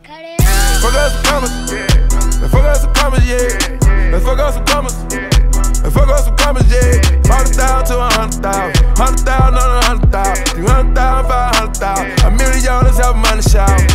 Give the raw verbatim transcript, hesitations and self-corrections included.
Fuck up some commas, let's fuck up some commas, yeah. Let's fuck up some commas, let's fuck up some commas, yeah. Hundred thousand to a hundred thousand, hundred thousand on a hundred thousand, three hundred thousand, five hundred thousand, a million dollars have money shout.